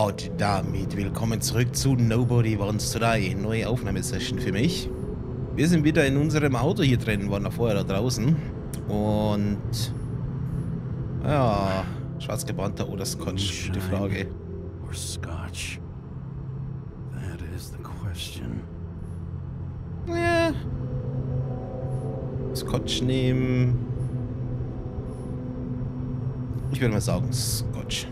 Und damit willkommen zurück zu Nobody Wants to Die. Neue Aufnahmesession für mich. Wir sind wieder in unserem Auto hier drin, waren noch vorher da draußen. Und ja, schwarzgebrannter oder Scotch, die Frage. Or Scotch? That is the question. Ja. Scotch nehmen. Ich würde mal sagen Scotch.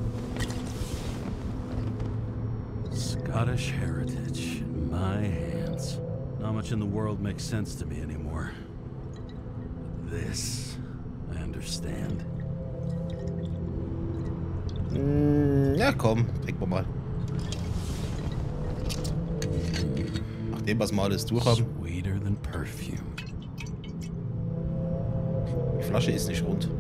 Scottish heritage in my hands. Not much in the world makes sense to me anymore. This, I understand. Ja, komm, trinken wir mal. Nachdem was wir alles durch haben. Sweeter than perfume. Die Flasche ist nicht rund.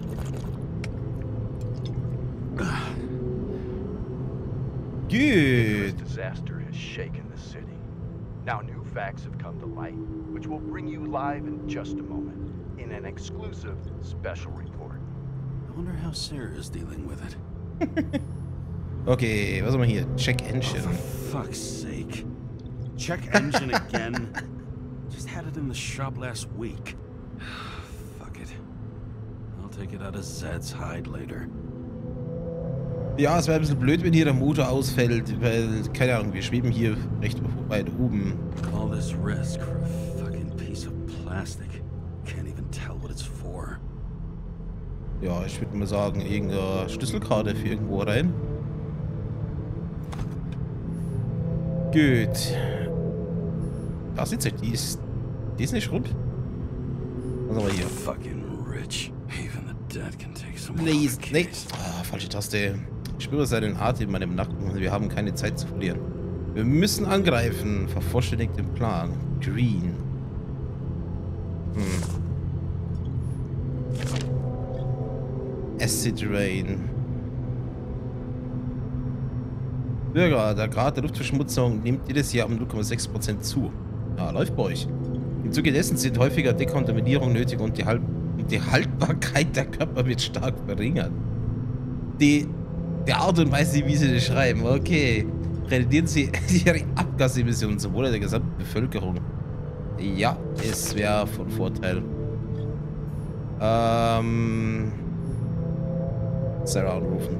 Good. Disaster has shaken the city. Now new facts have come to light, which will bring you live in just a moment in an exclusive special report. I wonder how Sarah is dealing with it. Okay, was haben wir hier? Check Oh, Engine. for fuck's sake. Check engine again. Just had it in the shop last week. Fuck it. I'll take it out of Zed's hide later. Ja, es wäre ein bisschen blöd, wenn hier der Motor ausfällt, weil, keine Ahnung, wir schweben hier recht weit oben. All this risk for a fucking piece of plastic. Can't even tell what it's for. Ja, ich würde mal sagen, irgendeine Schlüsselkarte für irgendwo rein. Gut. Da sitzt sie, die ist nicht rund. Was haben wir hier? Fucking rich. Even the dead can take some. Nee, nee. Ah, falsche Taste. Ich spüre seinen Atem in meinem Nacken und wir haben keine Zeit zu verlieren. Wir müssen angreifen. Vervollständigt den Plan. Green. Acid Rain. Bürger, der Grad der Luftverschmutzung nimmt jedes Jahr um 0,6% zu. Ja, läuft bei euch. Im Zuge dessen sind häufiger Dekontaminierungen nötig und die Haltbarkeit der Körper wird stark verringert. Die Art und Weise, wie sie das schreiben, okay. Reduzieren sie ihre Abgasemissionen zum Wohle der gesamten Bevölkerung. Ja, es wäre von Vorteil. Sarah anrufen.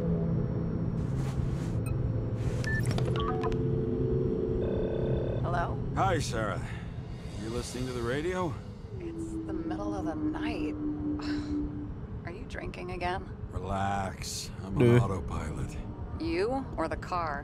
Hello? Hi, Sarah. You listening to the radio? It's the middle of the night. Are you drinking again? Relax. I'm No. on autopilot. You or the car?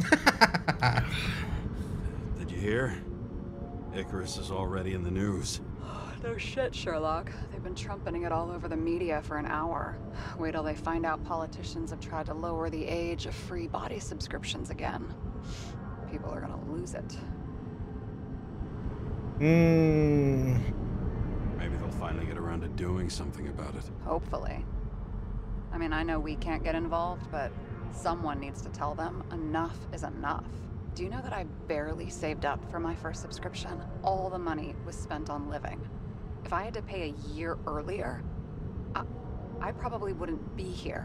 Did you hear? Icarus is already in the news. No shit, Sherlock. They've been trumpeting it all over the media for an hour. Wait till they find out politicians have tried to lower the age of free body subscriptions again. People are gonna lose it. Hm. Maybe they'll finally get around to doing something about it. Hopefully. I mean, I know we can't get involved, but someone needs to tell them enough is enough. Do you know that I barely saved up for my first subscription? All the money was spent on living. If I had to pay a year earlier, I probably wouldn't be here.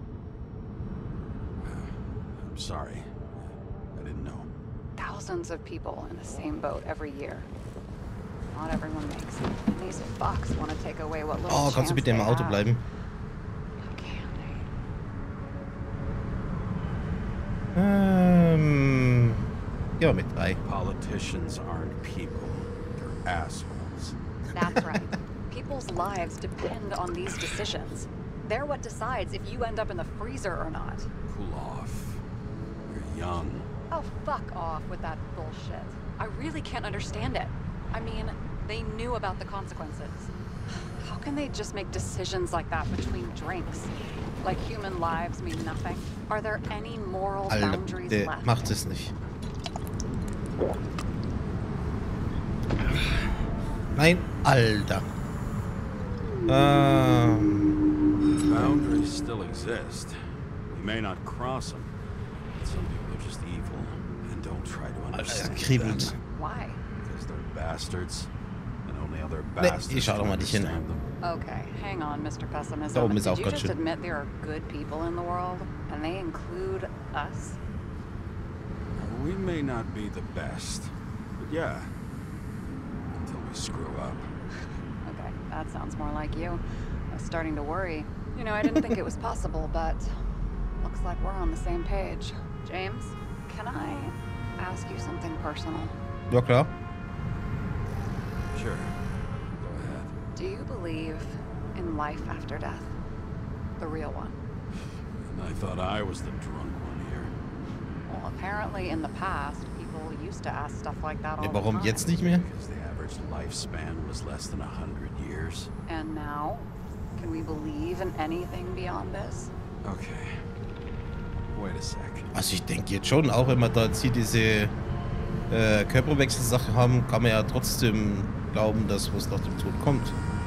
I'm sorry. I didn't know. Thousands of people in the same boat every year. Not everyone makes it. And these fucks want to take away what little Oh, chance kannst du bitte im they Auto have. bleiben? How can they? Ja, mit 3. Politicians aren't people. They're assholes. That's right. People's lives depend on these decisions. They're what decides if you end up in the freezer or not. Cool off. You're young. Oh, fuck off with that bullshit. I really can't understand it. I mean, they knew about the consequences. How can they just make decisions like that between drinks? Like human lives mean nothing? Are there any moral boundaries Der left? macht es nicht. Nein, Alter. Boundaries still exist. We may not cross them, but some people are just evil and don't try to understand kribbelt. them. Why? Because they're bastards, and only other Nee, bastards ich schau doch can mal nicht hin. understand them. Okay, hang on, Mr. Pessimism. Da oben ist Did auch you ganz just schön. admit there are good people in the world? And they include us? We may not be the best, but yeah, until we screw up. Okay, that sounds more like you. I was starting to worry. You know, I didn't think it was possible, but looks like we're on the same page. James, can I ask you something personal? Ja, klar. Sure. Go ahead. Do you believe in life after death? The real one? And I thought I was the drunk one here. Well, apparently in the past, people used to ask stuff like that all Ja, the warum time. jetzt nicht mehr? Because the average lifespan was less than 100 years. And now? Can we believe in anything beyond this? Okay. Wait a sec. Also ich denke jetzt schon, auch wenn wir da jetzt hier diese Körperwechselsache haben, kann man ja trotzdem glauben, dass was nach dem Tod kommt.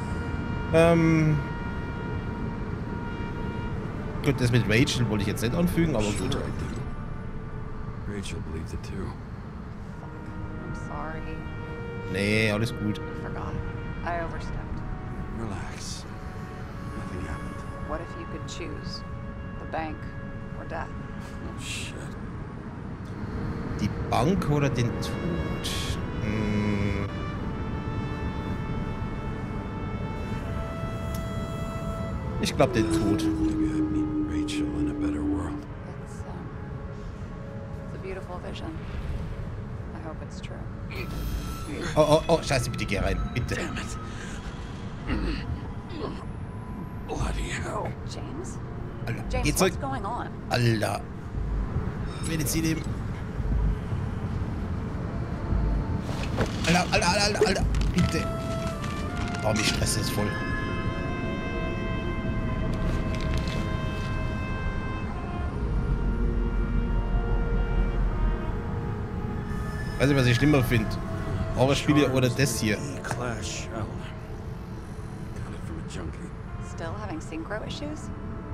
Gut, das mit Rachel wollte ich jetzt nicht anfügen, aber Sure gut. I do. Rachel believes it too. I'm sorry. Nee, alles gut. I forgot. I overstepped. Relax. Nothing happened. What if you could choose? The bank or death? Oh shit. Die Bank oder den Tod? Ich glaube den Tod. Maybe I'd meet Rachel in a better world. It's a beautiful vision. I hope it's true. Oh, scheiße, bitte geh rein, bitte. Damn it. Bloody hell. James? Alter, geh James, zurück. what's going on? Alter. Medizin nehmen. Alter, bitte. Oh, mich stresst das voll. Weiß nicht, was ich schlimmer finde. Horrorspiele oder das hier. Clash shell. Got it from a junkie. Still having synchro issues?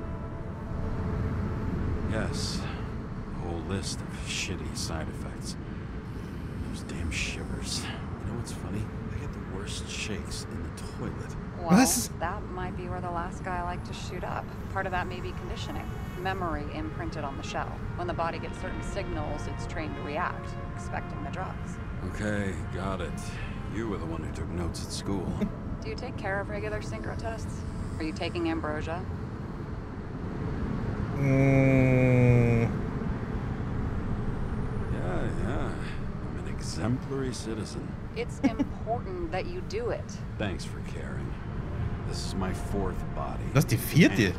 Yes. A whole list of shitty side effects. Those damn shivers. You know what's funny? I get the worst shakes in the toilet. Well, Was? that might be where the last guy liked to shoot up. Part of that may be conditioning. Memory imprinted on the shell. When the body gets certain signals, it's trained to react, expecting the drugs. Okay, got it. You were the one who took notes at school. Do you take care of regular synchro tests? Are you taking ambrosia? Yeah. I'm an exemplary citizen. It's important that you do it. Thanks for caring. This is my fourth body. Das ist die vierte. Handle it.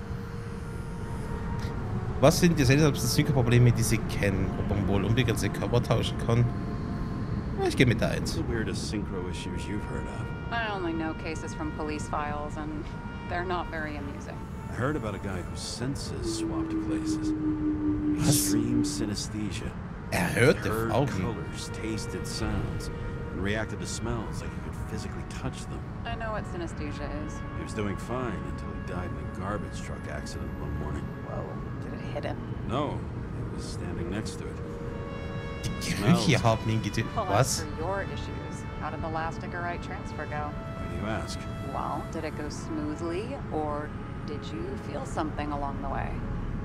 Was sind die seltsamsten Synchro-Probleme, die Sie kennen? Ob man wohl unbegrenzte Körper tauschen kann? Ich gehe mit der What's 1. the weirdest synchro issues you've heard of? I only know cases from police files, and they're not very amusing. I heard about a guy whose senses swapped places. Was? Extreme synesthesia. Er hörte Heard Frauen. colors, tasted sounds, and reacted to smells like he could physically touch them. I know what synesthesia is. He was doing fine until he died in a garbage truck accident one morning. Whoa, did it hit him? No, he was standing next to it. Die Gerüche haben ihn getötet. Well, as Was? for your issues, how did the last Right transfer go? Why do you ask? Well, did it go smoothly, or did you feel something along the way?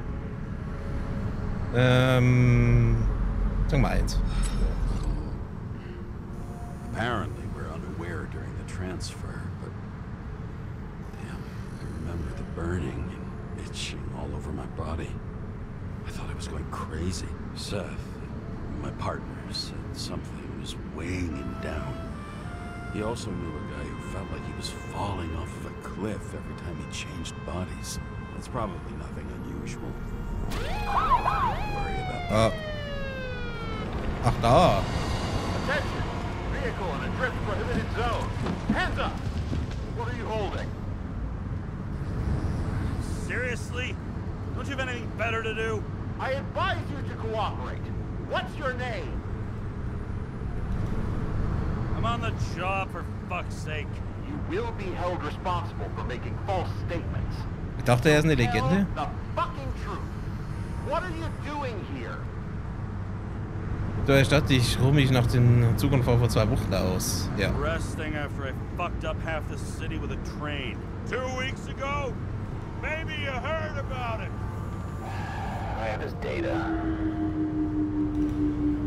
Sag mal 1. Apparently, we're unaware during the transfer, but damn, I remember the burning and itching all over my body. I thought I was going crazy. Seth, my partner, said something was weighing him down. He also knew a guy who felt like he was falling off of a cliff every time he changed bodies. That's probably nothing unusual. Don't worry about that. Ach da. Attention! Vehicle in a drift prohibited zone. Hands up! What are you holding? Seriously? Don't you have anything better to do? I advise you to cooperate. What's your name? I'm on the job, for fuck's sake. You will be held responsible for making false statements. Ich dachte, er ist eine Legende. Tell the fucking truth. What are you doing here? So, ich dachte, ich ruhe mich nach dem Zugunfall vor 2 Wochen aus. Ja. Resting after I fucked up half the city with a train. 2 weeks ago? Maybe you heard about it. I have his data.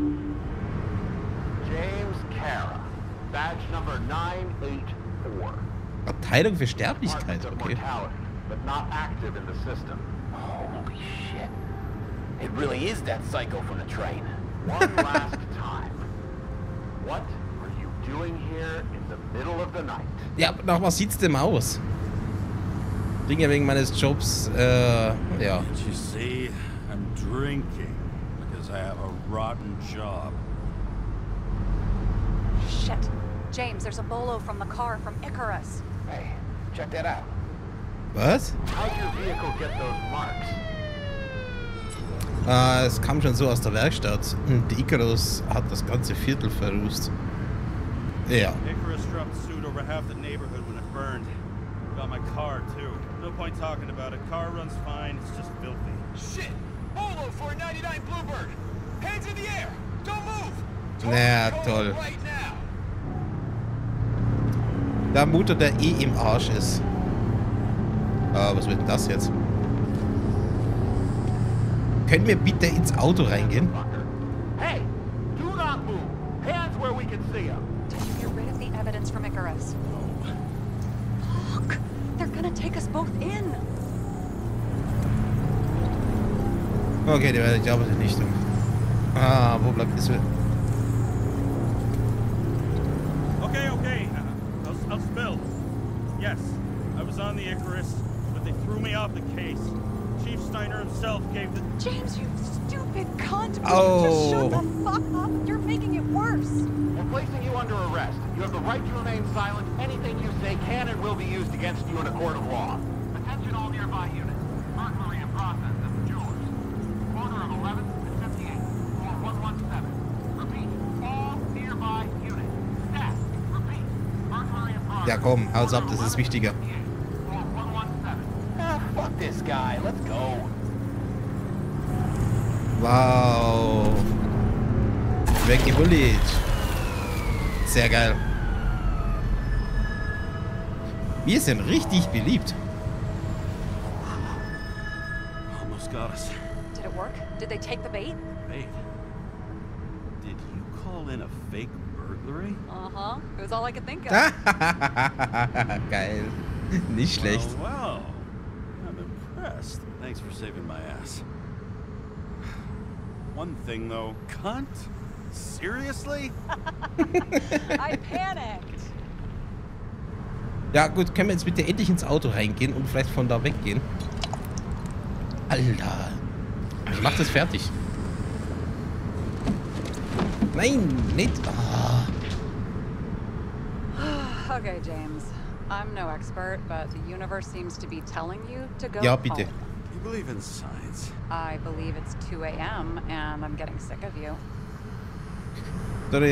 Abteilung für Department Sterblichkeit, of okay. mortality, but not active in the system. Holy shit. It really is that psycho from the train. One last time. What are you doing here in the middle of the night? Ja, nach was sieht's denn aus? Ding ja wegen meines Jobs, ja. Can't you see? I'm drinking because I have a rotten job. Shit. James, there's a bolo from the car from Icarus. Hey, check that out. Was? How'd your vehicle get those marks? Es kam schon so aus der Werkstatt. Die Icarus hat das ganze Viertel verrußt. Ja. Icarus dropped soot over half the neighborhood when it burned. Got my car too. No point talking about it. Car runs fine. It's just filthy. Shit! Bolo for a 99 Bluebird! Hands in the air! Don't move! Na toll. Right now! Der Motor, der eh im Arsch ist. Was wird denn das jetzt? Können wir bitte ins Auto reingehen? Hey, do not move. Hands where we can see them. Did you get rid of the evidence from Icarus? Fuck! They're gonna take us both in! Okay, ich glaube nicht. Wo bleibt das? Okay. I'll spill. Yes, I was on the Icarus, but they threw me off the case. Chief Steiner himself gave the... James, you stupid cunt! Will Oh. you just shut the fuck up? You're making it worse! We're placing you under arrest. You have the right to remain silent. Anything you say can and will be used against you in a court of law. Attention all nearby units. Burglary in process at the Jewelers. Corner of 11th and 58. Floor 117. Repeat. All nearby units. Staff. Repeat. Burglary in process. Ja komm, haus ab, das ist wichtiger. Floor 117. Ah, fuck this guy. Let's go. Wow. Weggebullied. Sehr geil. Wir sind richtig beliebt. Almost got us. Did it work? Did they take the bait? Wait. Did you call in a fake burglary? Uh-huh. It was all I could think of. Geil. Nicht schlecht. Well. I'm impressed. Thanks for saving my ass. One thing though, cunt? Seriously? I panicked. Ja gut, können wir jetzt bitte endlich ins Auto reingehen und vielleicht von da weggehen? Alter. Ich mach das fertig. Nein, nicht. Ah. Okay, James. I'm no expert, but the universe seems to be telling you to go Ja, bitte. home. You believe in science? I believe it's 2 a.m. and I'm getting sick of you. Sorry,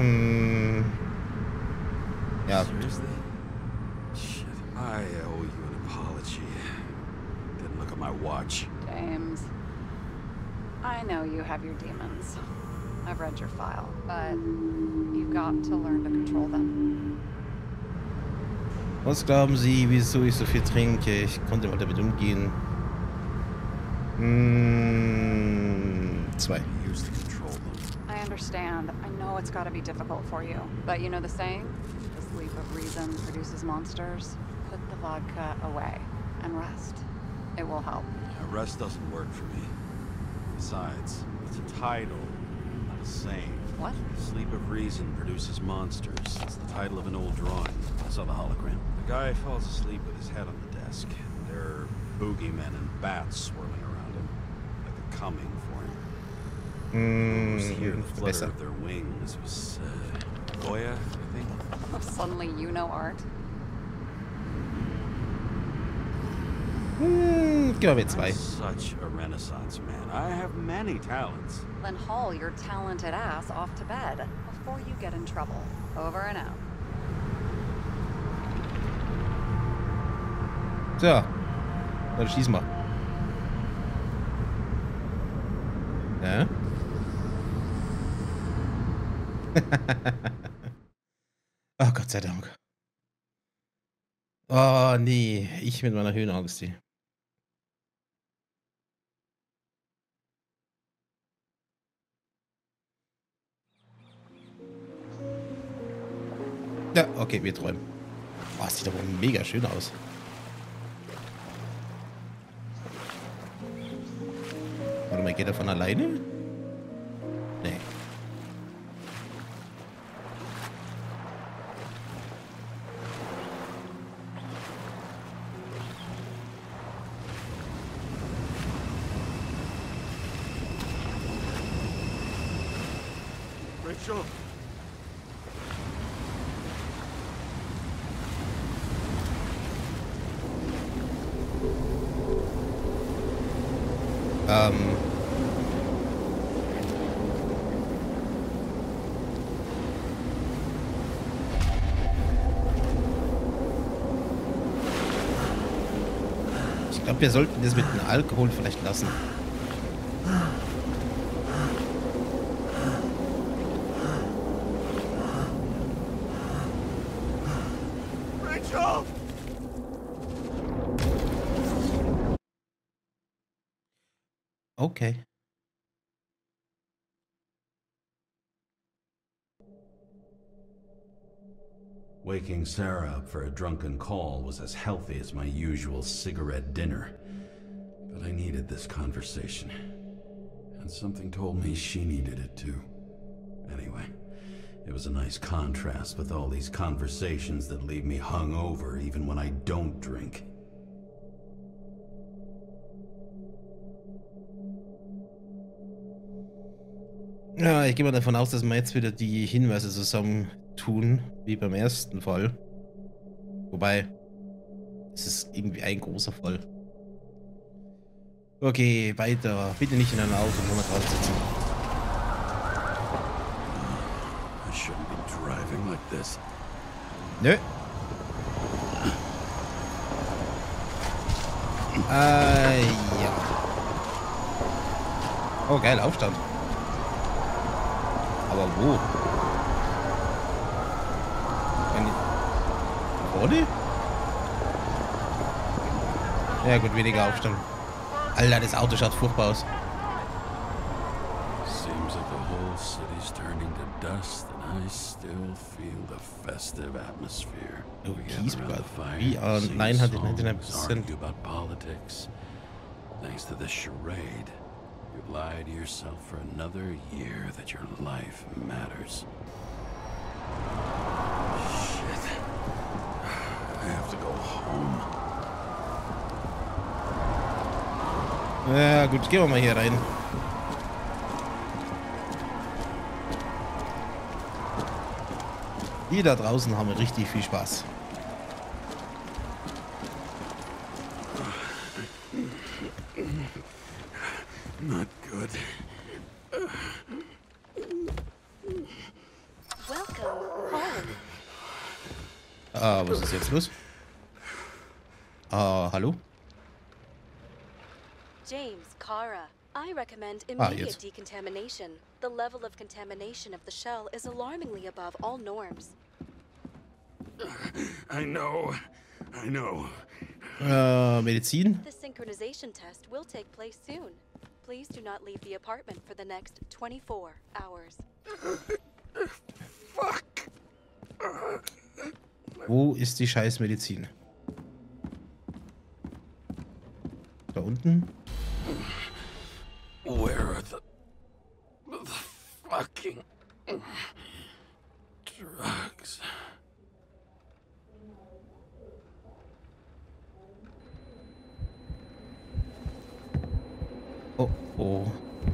ja. Seriously? Shit, I owe you an apology. Didn't look at my watch. James, I know you have your demons. I've read your file, but you've got to learn to control them. Was glauben Sie, wieso ich so viel trinke? Ich konnte mal damit umgehen. 2. Used to control them. I understand. I know it's got to be difficult for you. But you know the saying? The sleep of reason produces monsters. Put the vodka away and rest. It will help. Yeah, rest doesn't work for me. Besides, it's a title, not a saying. What? Sleep of Reason produces monsters. It's the title of an old drawing. I saw the hologram. The guy falls asleep with his head on the desk. There are boogeymen and bats swirling around him, like they're coming for him. Just hear the flutter Besser. of their wings. It was Goya, I think. Suddenly you know art. Gehen wir mit 2. I'm such a renaissance man. I have many talents. Then haul your talented ass off to bed before you get in trouble. Over and out. So. Dann schießen wir. Ja. Oh, Gott sei Dank. Oh, nee. Ich mit meiner Höhenangst. Hier. Ja, okay, wir träumen. Oh, das sieht aber mega schön aus. Warte mal, geht er von alleine? Nee. Rachel! Ich glaube, wir sollten das mit dem Alkohol vielleicht lassen. Rachel! Okay. Waking Sarah up for a drunken call was as healthy as my usual cigarette dinner. But I needed this conversation. And something told me she needed it too. Anyway, it was a nice contrast with all these conversations that leave me hungover even when I don't drink. Ja, ich gehe mal davon aus, dass wir jetzt wieder die Hinweise zusammen tun, wie beim ersten Fall. Wobei, es ist irgendwie ein großer Fall. Okay, weiter. Bitte nicht in ein Auto, wo wir drauf sitzen. I shouldn't be driving like this. Nö. Ja. Oh, geil, Aufstand. Aber wo? Vorne? Ja gut, weniger Aufstand. Alter, das Auto schaut furchtbar aus. Seems like the whole city's turning to dust and I still feel the festive atmosphere. Oh, We gather keys, around the but fire, we are sing 999%. songs, argue about politics. Thanks to this charade, you've lied to yourself for another year that your life matters. Shit. I have to go home. Ja gut, gehen wir mal hier rein. Die da draußen haben richtig viel Spaß. Not good. Welcome home. Was ist jetzt los? Hallo? James, Kara, I recommend yes. immediate decontamination. The level of contamination of the shell is alarmingly above all norms. I know. Medizin? The synchronization test will take place soon. Please do not leave the apartment for the next 24 hours. Fuck. Wo ist die scheiß Medizin? Da unten? Where are the fucking drugs? Oh, oh.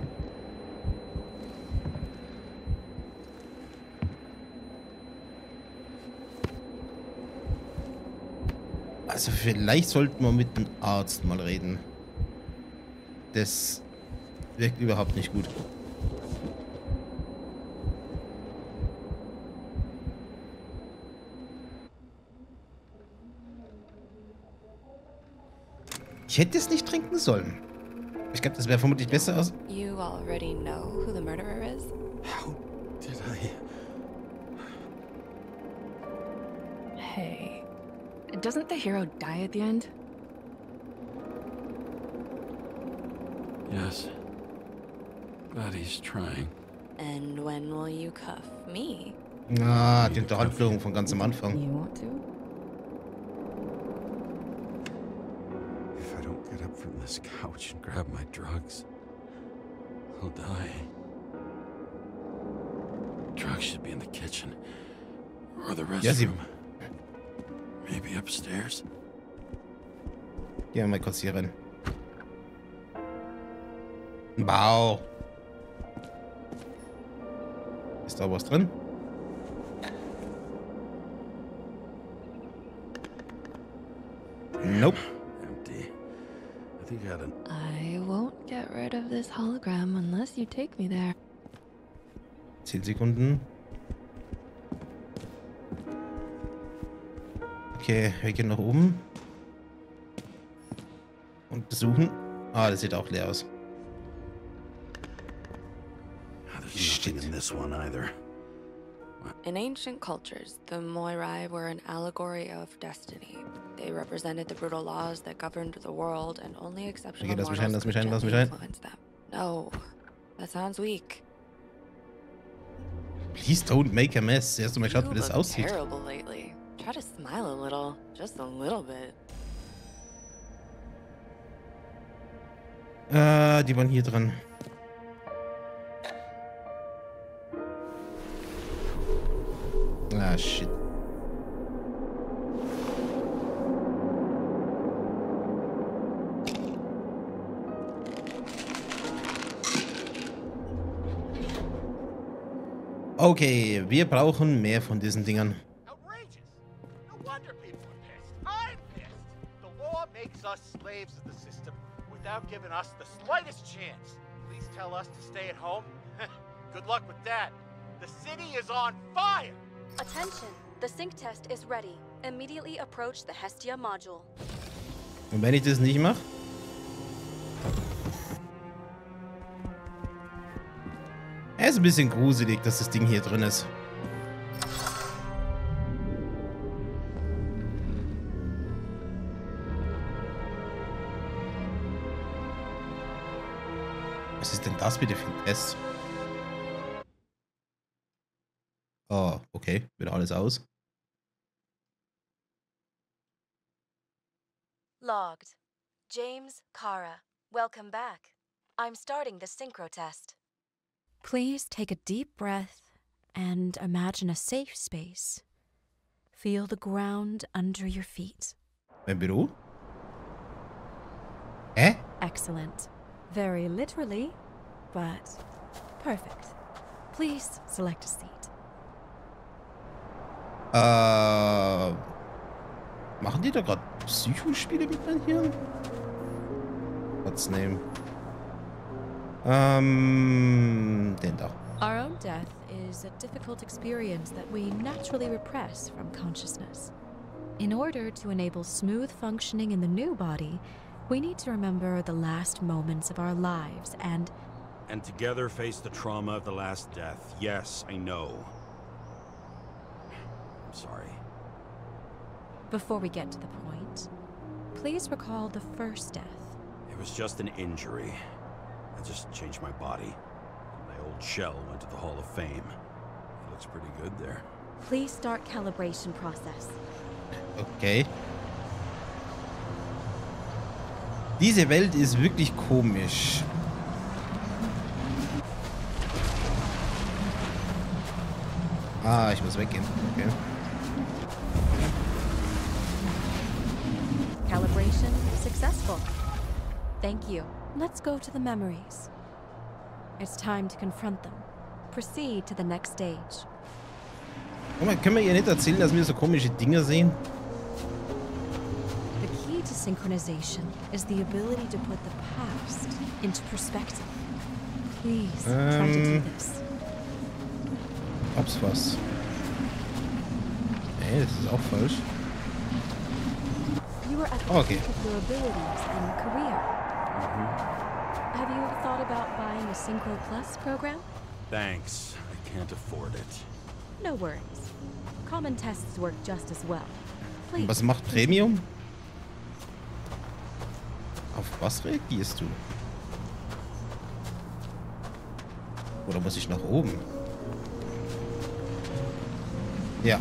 Also vielleicht sollten wir mit dem Arzt mal reden. Das wirkt überhaupt nicht gut. Ich hätte es nicht trinken sollen. Ich glaube, das wäre vermutlich besser aus. You already know who the murderer is? How did I? Hey, doesn't the hero die at the end? Yes. But he's trying. And when will you cuff me? Ah, die Unterhandlung von ganz am Anfang. You want to? from this couch and grab my drugs, I'll die. Drugs should be in the kitchen. Or the restroom. Maybe upstairs. Gehen wir mal kurz hier rein. Wow. Ist da was drin? Nope. Empty. I think I had an... I won't get rid of this hologram unless you take me there. 10 Sekunden. Okay, wir gehen nach oben. Und besuchen. Ah, das sieht auch leer aus. There's nothing in this one either. In ancient cultures, the Moirai were an allegory of destiny. They represented the brutal laws that governed the world, and only exceptional Okay, mortals lass could mich gently rein. influence them. No, that sounds weak. Please don't make a mess. Erst mal schaut, wie das You look aussieht. terrible lately. Try to smile a little, just a little bit. Die waren hier dran. Ah, shit. Okay, wir brauchen mehr von diesen Dingern. Outrageous. No wonder people are pissed. I'm pissed. The law makes us slaves of the system without giving us the slightest chance. Please tell us to stay at home. Good luck with that. The city is on fire. Attention! The sync test is ready. Immediately approach the Hestia module. Und wenn ich das nicht mache? Es ist ein bisschen gruselig, dass das Ding hier drin ist. Was ist denn das bitte für ein Test? Oh, okay. Wieder alles aus. Logged. James Kara, welcome back. I'm starting the synchro test. Please take a deep breath and imagine a safe space. Feel the ground under your feet. Mein Büro? Hä? Excellent. Very literally, but perfect. Please select a seat. Machen die da gerade Psychospiele mit meinen Hirn? What's name? Den da. Our own death is a difficult experience that we naturally repress from consciousness. In order to enable smooth functioning in the new body, we need to remember the last moments of our lives and together face the trauma of the last death. Yes, I know. I'm sorry. before we get to the point, please recall the first death. It was just an injury. I just changed my body. My old shell went to the Hall of Fame. It looks pretty good there. Please start calibration process. Okay. Diese Welt ist wirklich komisch. Ah, ich muss weggehen. Okay. Calibration successful. Thank you. Let's go to the memories. It's time to confront them. Proceed to the next stage. Guck mal, können wir ihr nicht erzählen, dass wir so komische Dinge sehen? The key to synchronization is the ability to put the past into perspective. Please try to do this. Ob's was. Nee, das ist auch falsch. You are at the Okay. peak of your abilities and career. Have you thought about buying a Synchro Plus program? Thanks. I can't afford it. No worries. Common tests work just as well. Please. Was macht Premium? Auf was reagierst du? Oder muss ich nach oben? Ja.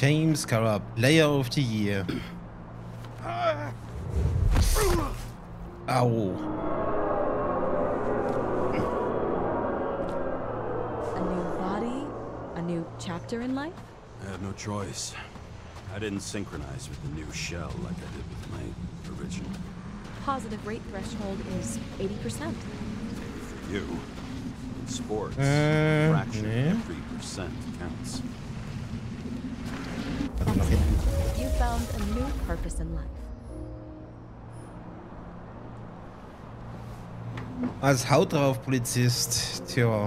James Kara, Player of the Year. Au. A new body? A new chapter in life? I had no choice. I didn't synchronize with the new shell like I did with my original. Positive rate threshold is 80%. For you, in sports, a fraction of every percent counts. You found a new purpose in life. Als Haut drauf Polizist, tja.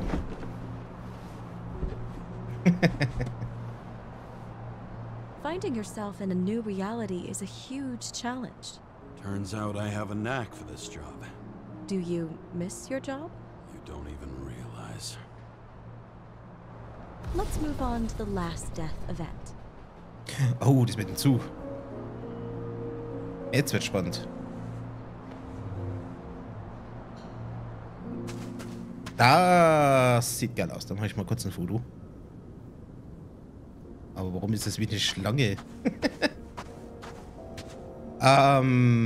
Finding yourself in a new reality is a huge challenge. Turns out I have a knack for this job. Do you miss your job? You don't even realize. Let's move on to the last death event. Oh, das mit dem Zug. Jetzt wird spannend. Das sieht geil aus. Dann mache ich mal kurz ein Foto. Aber warum ist das wie eine Schlange? Hat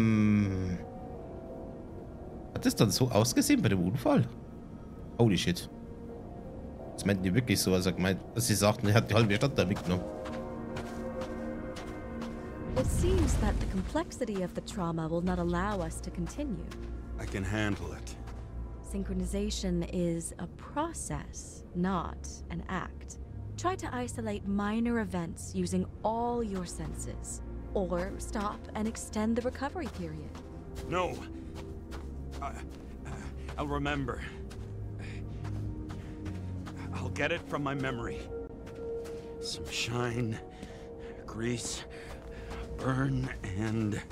das dann so ausgesehen bei dem Unfall? Holy shit. Das meinten die wirklich so, als er gemeint, dass sie sagten, er hat die halbe Stadt da mitgenommen. It seems that the complexity of the trauma will not allow us to continue. I can handle it. Synchronization is a process, not an act. Try to isolate minor events using all your senses, or stop and extend the recovery period. No. I'll remember. I'll get it from my memory. Some shine, grease, burn, and...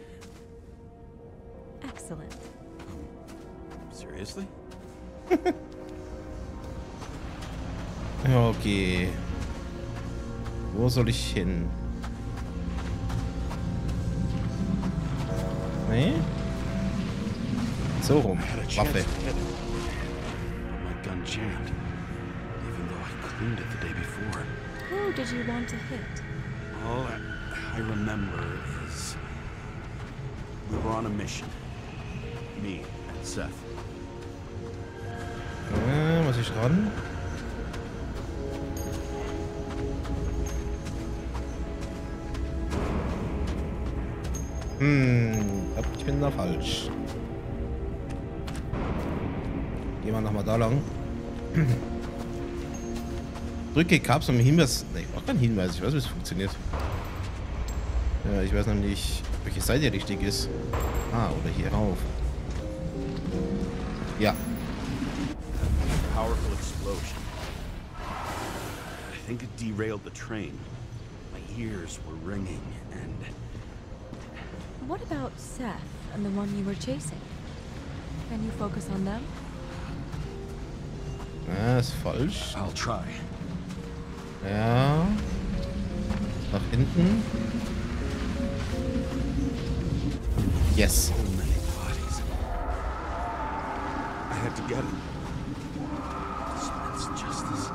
Excellent. Seriously? Okay. Wo soll ich hin? Nee? So rum. Waffe. My gun jammed, even though I cleaned it the day before. Who did you want to hit? All I remember is we were on a mission. Me and Seth. Muss ich ran? Ich bin da falsch. Gehen wir nochmal da lang. Drücke Caps um Hinweis. Ne, auch kein Hinweis. Ich weiß, wie es funktioniert. Ja, ich weiß noch nicht, welche Seite richtig ist. Ah, oder hier rauf. Ja. Powerful explosion. I think it derailed the train. My ears were ringing and... What about Seth and the one you were chasing? Can you focus on them? Ah, ist falsch. I'll try. Ja. Nach hinten. Yes. So many bodies. I had to get it. Dispense justice.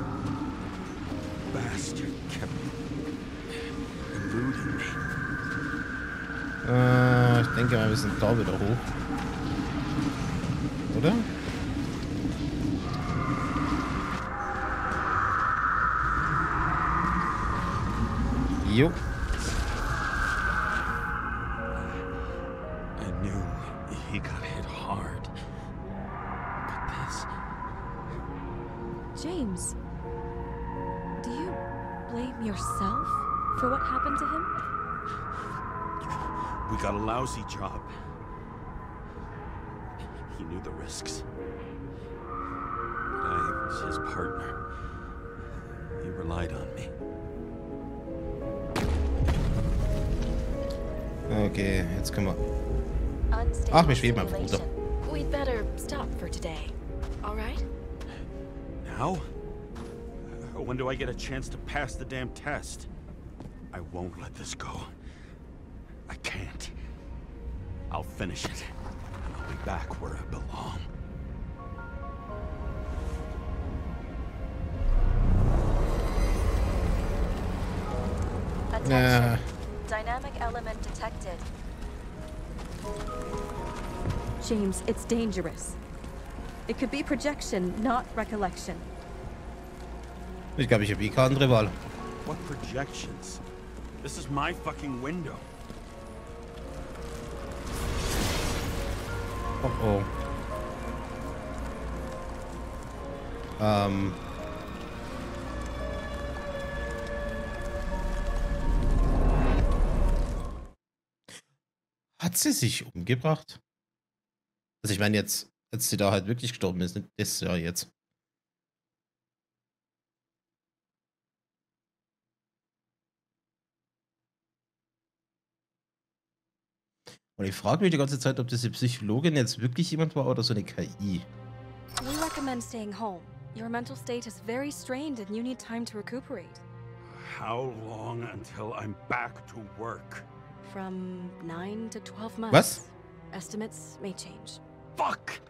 Bastard kept eluding me. Ich denke mal, wir sind da wieder hoch. Oder? Jo. I knew he got hit hard. But this... James, do you blame yourself for what happened to him? We got a lousy job. He knew the risks. But I was his partner. He relied on me. Okay, jetzt können wir... Ach, wir schweben einfach runter. We'd better stop for today. All right? Now? When do I get a chance to pass the damn test? I won't let this go. I can't. I'll finish it, and I'll be back where I belong. Attention. Dynamic element detected. James, it's dangerous. It could be projection, not recollection. Ich glaube, ich habe keine andere Wahl. What projections? This is my fucking window. Oh oh. Hat sie sich umgebracht? Also ich meine jetzt, als sie da halt wirklich gestorben ist, nicht das ja jetzt. Und ich frage mich die ganze Zeit, ob diese Psychologin jetzt wirklich jemand war oder so eine KI. We recommend staying home. Your mental state is very strained and you need time to recuperate. How long until I'm back to work? From 9 to 12 months. Was? Estimates may change. Fuck!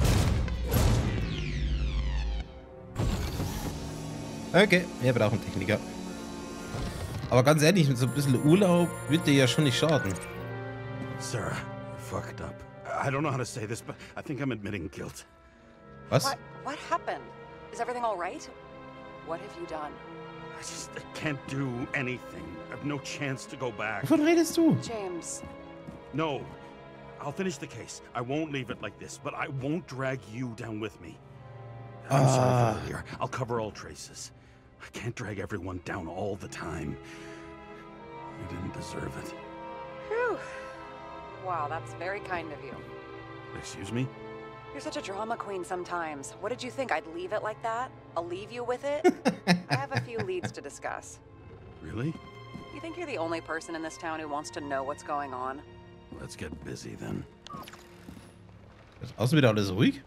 Okay, wir brauchen Techniker. Aber ganz ehrlich, mit so ein bisschen Urlaub wird dir ja schon nicht schaden. Sarah, I fucked up. I don't know how to say this, but I think I'm admitting guilt. Was? What happened? Is everything all right? What have you done? I can't do anything. I have no chance to go back. Wovon redest du? James. No. I'll finish the case. I won't leave it like this, but I won't drag you down with me. I'm sorry for earlier. I'll cover all traces. I can't drag everyone down all the time. You didn't deserve it. Whew. Wow, that's very kind of you. Excuse me? You're such a drama queen sometimes. What did you think? I'd leave it like that? I'll leave you with it? I have a few leads to discuss. Really? You think you're the only person in this town who wants to know what's going on? Let's get busy then. Ist außen wieder alles ruhig?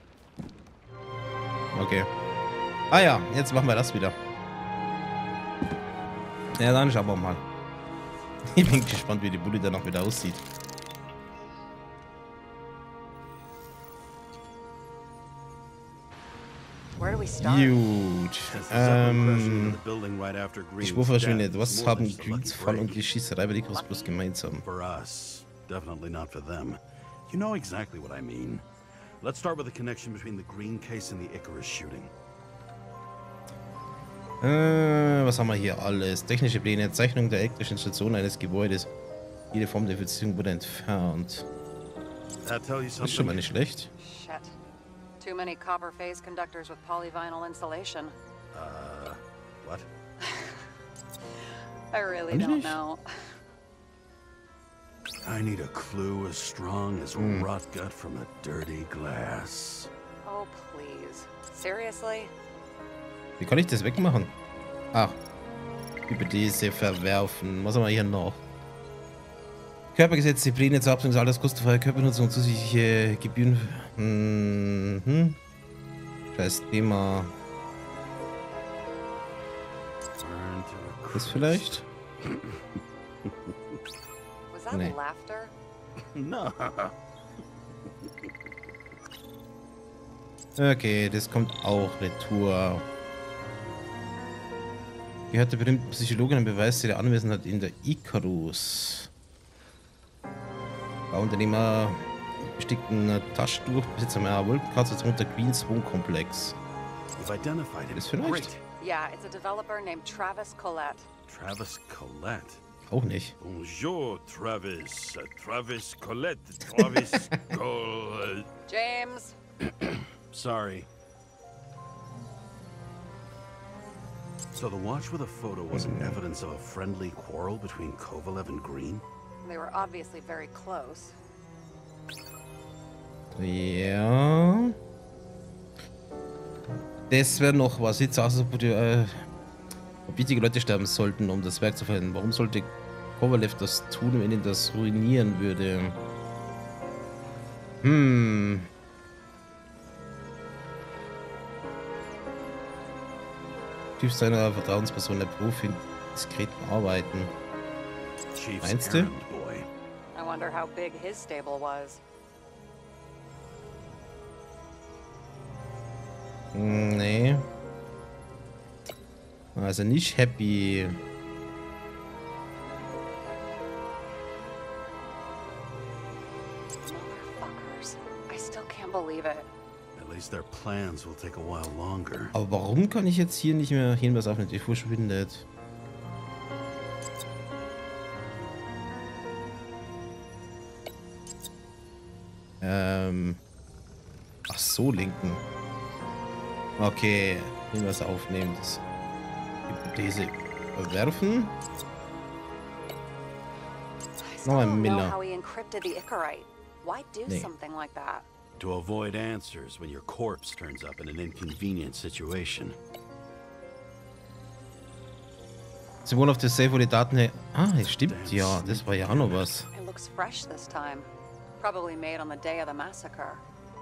Okay. Ah ja, jetzt machen wir das wieder. Ja, dann schauen wir mal. Ich bin gespannt, wie die Bulli danach wieder aussieht. Gut. Die Spur verschwindet. Was haben Greens Fall und die Schießerei bei Icarus Plus gemeinsam? For us, definitely not for them. You know exactly what I mean. Let's start with the connection between the Green case and the Icarus shooting. Was haben wir hier alles? Technische Pläne, Zeichnung der elektrischen Station eines Gebäudes. Jede Form der Beziehung wurde entfernt. Ist schon mal nicht schlecht. Shit. Too many copper phase conductors with polyvinyl insulation. What? I really don't know. I need a clue as strong as rot gut from a dirty glass. Oh, please. Seriously? Wie kann ich das wegmachen? Ach. Hypothese verwerfen. Was haben wir hier noch? Körpergesetz, Pläne zur Abstimmung, alles kostenfreie Körpernutzung und zusätzliche Gebühren. Scheiß Thema. Das vielleicht? Was that laughter? No. Okay, das kommt auch retour. Gehört der berühmten Psychologin ein Beweis der Anwesenheit in der Icarus. Bauunternehmer bestickten Taschentuch, Besitzer einer Wolkenkratzer unter Queens Wohnkomplex. Das vielleicht? Yeah, it's a developer named Travis Collette. Travis Collette? Auch nicht. Bonjour, Travis. Travis Collette. Travis Collette. James. Sorry. So the watch with a photo wasn't evidence of a friendly quarrel between Kovalev and Green? They were obviously very close. Ja. Das wäre noch was. Sieht so aus, als ob wichtige Leute sterben sollten, um das Werk zu verhindern. Warum sollte Kovalev das tun, wenn ihn das ruinieren würde? Typ seiner Vertrauensperson, der Profi in diskreten Arbeiten. Meinst du? I wonder how big his stable was. Nee. Also nicht happy. plans will take a while longer. Aber warum kann ich jetzt hier nicht mehr hin, was auf eine TV verschwindet? Ach so, linken. Okay, Hinweis aufnehmen. Das Hypothese verwerfen. Noch ein Miller. Nee. To avoid answers when your corpse turns up in an inconvenient situation. Symbol auf der Safe, wo die Daten her... Ah, es stimmt ja. Das war ja auch noch was. It looks fresh this time. Probably made on the day of the massacre.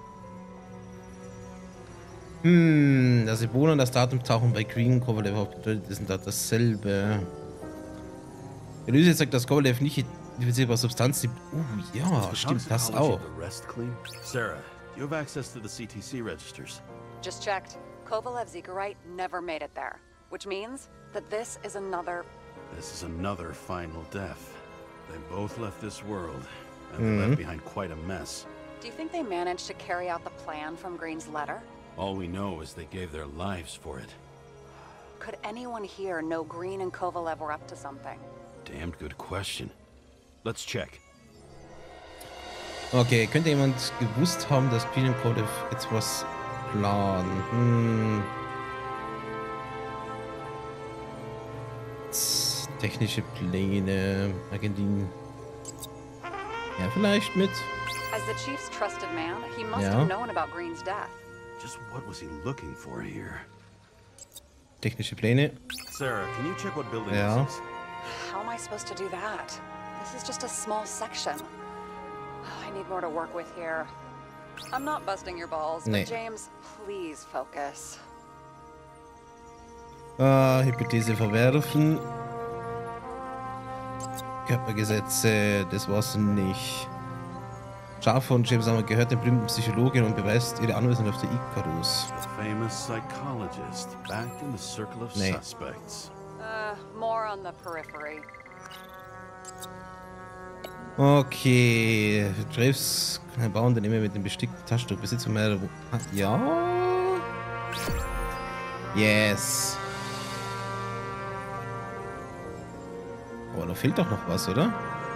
Das Symbol und das Datum tauchen bei Green Kovalev auf. Bedeutet, sind da dasselbe. Die Analyse sagt, dass Kovalev nicht identifizierbare Substanz gibt. Ja, stimmt das auch. Sarah, you have access to the CTC registers. Just checked. Kovalev Zegarite never made it there, which means that this is another final death. They both left this world, and they left behind quite a mess. Do you think they managed to carry out the plan from Green's letter? All we know is they gave their lives for it. Could anyone here know Green and Kovalev were up to something? Damned good question. Let's check. Okay, könnte jemand gewusst haben, dass Green und Kovalev etwas planen? Technische Pläne, Argentinien. Ja, vielleicht mit. As the chief's trusted man, he must have known about Green's death. Just what was he looking for here? Technische Pläne. Sarah, can you check what building this is? How am I supposed to do that? This is just a small section. I need more to work with here. I'm not busting your balls, but James, please focus. Hypothese verwerfen. Körpergesetze, das war's nicht. Scharf von James haben wir gehört, der berühmten Psychologin, und beweist ihre Anwesenheit auf der Icarus. Famous psychologist back in the circle of suspects. More on the periphery. Okay, Traves bauen dann immer mit dem bestickten Taschentuch. Besitz von mehreren... Ja. Yes. Oh, da fehlt doch noch was, oder?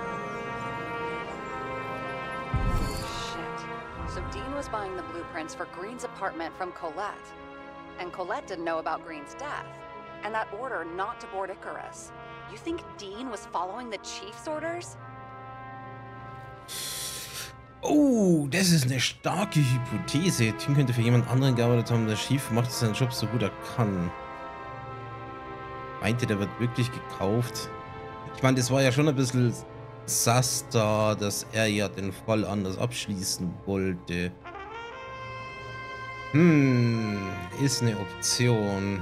So Dean was buying the blueprints for Green's apartment from Colette. And Colette didn't know about Green's death. And that order not to board Icarus. You think Dean was following the chief's orders? Oh, das ist eine starke Hypothese. Dean könnte für jemand anderen gearbeitet haben, der Chief macht seinen Job so gut er kann. Meinte, der wird wirklich gekauft. Ich meine, das war ja schon ein bisschen sass da, dass er ja den Fall anders abschließen wollte. Ist eine Option.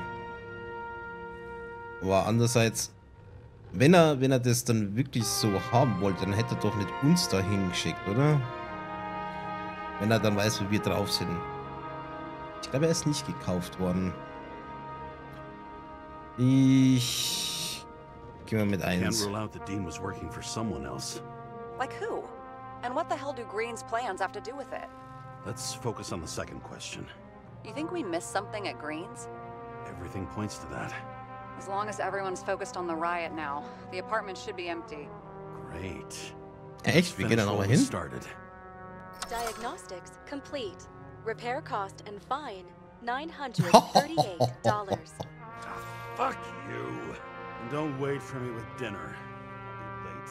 Aber andererseits, wenn er das dann wirklich so haben wollte, dann hätte er doch nicht uns da hingeschickt, oder? Wenn er dann weiß, wie wir drauf sind. Ich glaube, er ist nicht gekauft worden. Ich gehe mal mit 1. Can't rule out that Dean was working for someone else. Like who? And what the hell do Green's plans have to do with it? Let's focus on the second question. You think we missed something at Green's? Everything points to that. As long as everyone's focused on the riot now, the apartment should be empty. Great. Echt? Wir gehen dann aber hin? Diagnostics complete. Repair cost and fine $938. Fuck you. And don't wait for me with dinner. I'll be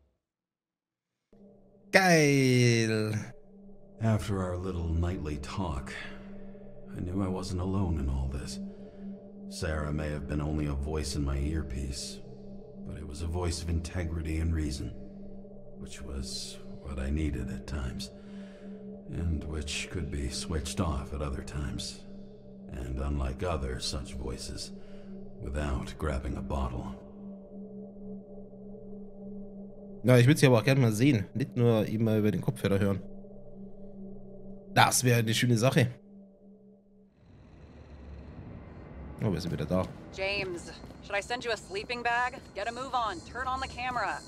late. Geil. After our little nightly talk, I knew I wasn't alone in all this. Sarah may have been only a voice in my earpiece, but it was a voice of integrity and reason, which was what I needed at times, and which could be switched off at other times, and unlike other such voices, without grabbing a bottle. Ja, ich würde sie aber auch gerne mal sehen, nicht nur immer über den Kopfhörer hören. Das wäre eine schöne Sache. Oh, wir sind wieder da. James, should I send you a sleeping bag? Get a move on. Turn on the camera.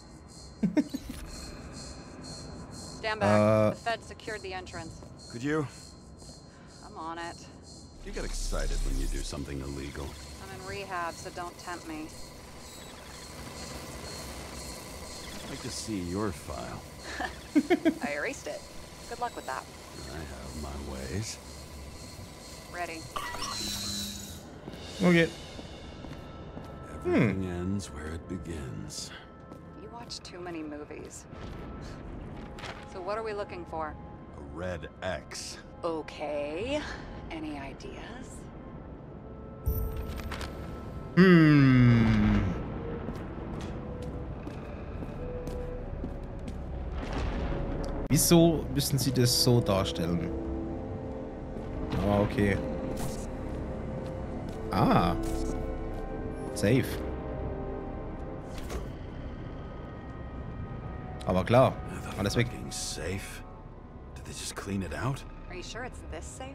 Stand back. The Fed secured the entrance. Could you? I'm on it. You get excited when you do something illegal. I'm in rehab, so don't tempt me. I'd like to see your file. I erased it. Good luck with that. I have my ways. Ready. Okay. Everything ends where it begins. You watch too many movies. So what are we looking for? A red X. Okay. Any ideas? Wieso müssen sie das so darstellen? Ah, okay. Ah. Safe. Aber klar. Alles weg. Safe? Did they just clean it out? Are you sure it's this safe?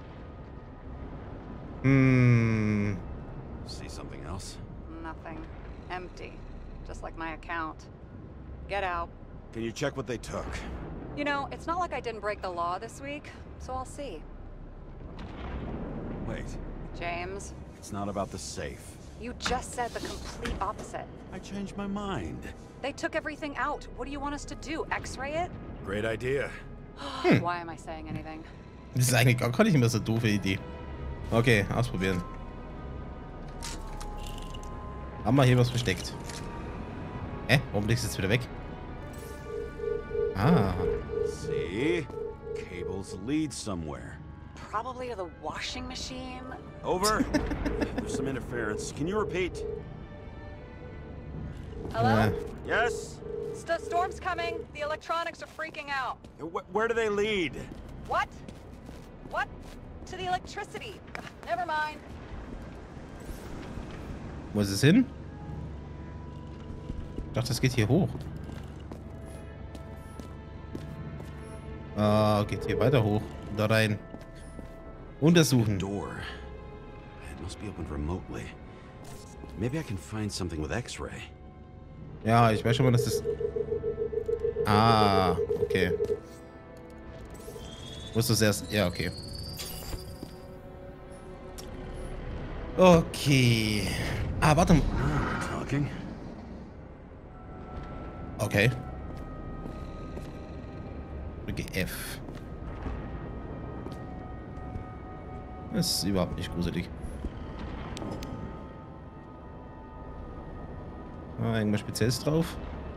See something else? Nothing. Empty. Just like my account. Get out. Can you check what they took? You know, it's not like I didn't break the law this week, so I'll see. Wait. James, It's not about the safe. you just said the complete opposite. I changed my mind. They took everything out. What do you want us to do? X-ray it? Great idea. Why am I saying anything? Das ist eigentlich gar nicht mehr so eine doofe Idee. Okay, ausprobieren. Haben wir hier was versteckt? Hä? Warum legst du jetzt wieder weg? Ah. See? Cables lead somewhere. Probably to the washing machine. Over. There's some interference. Can you repeat? Hello? Yes? Storm's coming. The electronics are freaking out. Where do they lead? What? What? To the electricity. Ugh, never mind. Wo ist es hin? Ich dachte, das geht hier hoch. Ah, geht hier weiter hoch. Da rein. Untersuchen. Door. It must be opened remotely. Maybe I can find something with X-ray. Ja, ich weiß schon mal, dass das... Ah, okay. Musst du es erst... Ja, okay. Okay. Ah, warte mal. Talking. Okay. Drücke F. Das ist überhaupt nicht gruselig. Ah, irgendwas Spezielles drauf?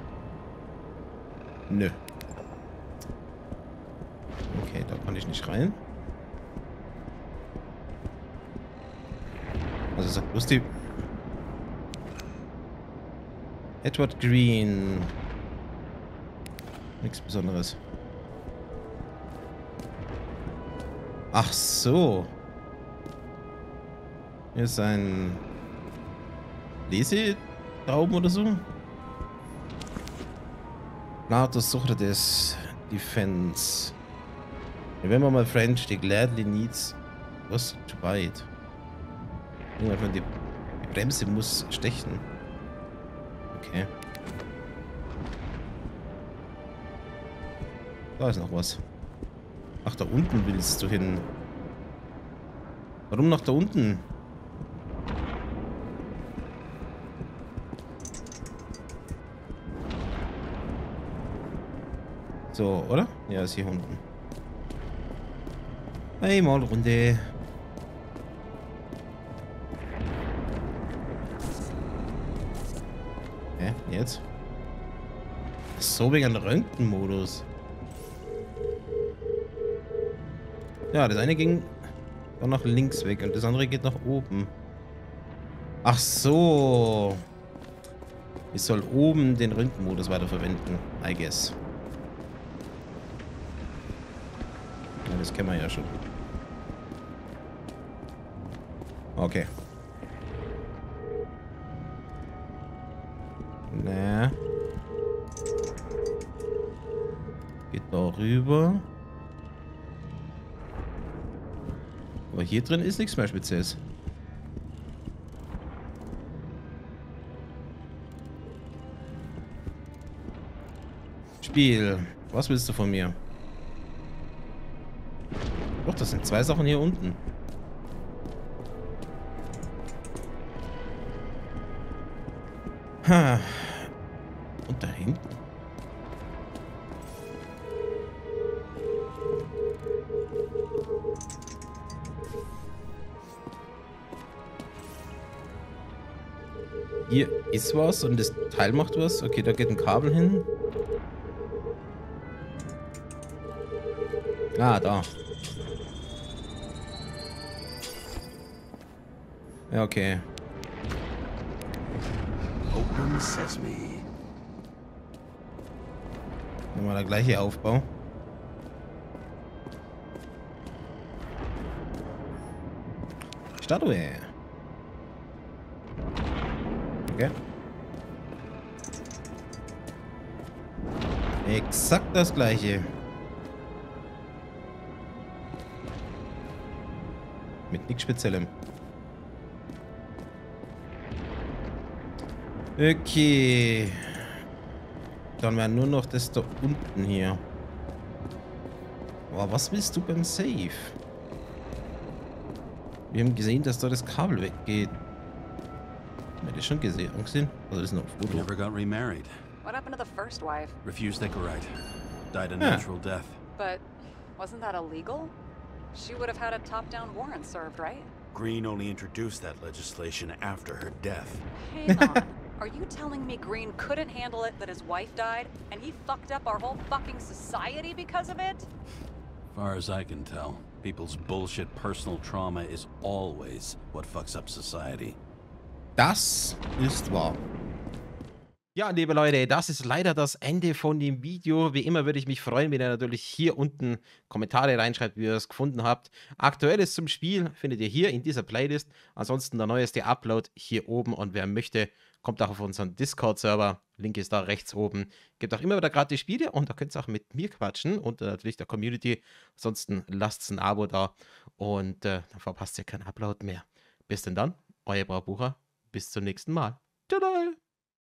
Nö. Okay, da kann ich nicht rein. Also sagt bloß die... Edward Green. Nichts Besonderes. Ach so. Hier ist ein Lesetraum oder so. Natus Socrates Defense. Remember my friend, she gladly needs was to bite. Die Bremse muss stechen. Okay. Da ist noch was. Ach, da unten willst du hin. Warum nach da unten? So, oder? Ja, ist hier unten. Einmal Runde. Hä? Jetzt? So wegen einem Röntgenmodus. Ja, das eine ging dann nach links weg und das andere geht nach oben. Ach so. Ich soll oben den Röntgenmodus weiterverwenden, I guess. Ja, das kennen wir ja schon. Okay. Na. Geht da rüber. Aber hier drin ist nichts mehr Spezielles. Spiel. Was willst du von mir? Doch, das sind zwei Sachen hier unten. Ha. Und da hinten? Hier ist was und das Teil macht was. Okay, da geht ein Kabel hin. Ah, da. Ja, okay. Open Sesame. Nochmal der gleiche Aufbau. Statue. Okay. Exakt das gleiche. Mit nichts Speziellem. Okay. Dann wäre nur noch das da unten hier. Aber was willst du beim Safe? Wir haben gesehen, dass da das Kabel weggeht. Haben wir das schon gesehen? Angesehen? Oder das ist noch ein He Foto? never got remarried. What happened to the first wife? Refused Echorite. Died a Yeah. natural death. But wasn't that illegal? She would have had a top-down warrant served, right? Green only introduced that legislation after her death. Hang on. Are you telling me Green couldn't handle it that his wife died, and he fucked up our whole fucking society because of it? Far as I can tell, people's bullshit personal trauma is always what fucks up society. Das ist wahr. Ja, liebe Leute, das ist leider das Ende von dem Video. Wie immer würde ich mich freuen, wenn ihr natürlich hier unten Kommentare reinschreibt, wie ihr es gefunden habt. Aktuelles zum Spiel findet ihr hier in dieser Playlist. Ansonsten der neueste Upload hier oben. Und wer möchte, kommt auch auf unseren Discord-Server. Link ist da rechts oben. Gibt auch immer wieder gratis Spiele und da könnt ihr auch mit mir quatschen und natürlich der Community. Ansonsten lasst ein Abo da und dann verpasst ihr keinen Upload mehr. Bis denn dann, euer Braubucher. Bis zum nächsten Mal. Tschüss.